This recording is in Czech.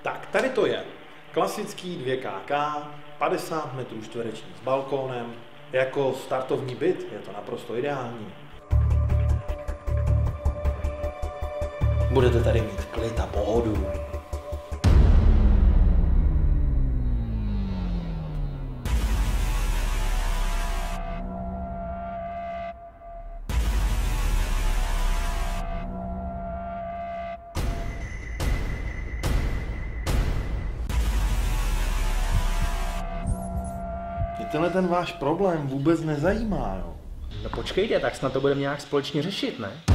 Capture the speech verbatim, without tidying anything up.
Tak, tady to je. Klasický dvě ká ká, padesát metrů čtverečních s balkónem. Jako startovní byt je to naprosto ideální. Budete tady mít klid a pohodu. Mě tenhle ten váš problém vůbec nezajímá, jo? No počkejte, tak snad to budeme nějak společně řešit, ne?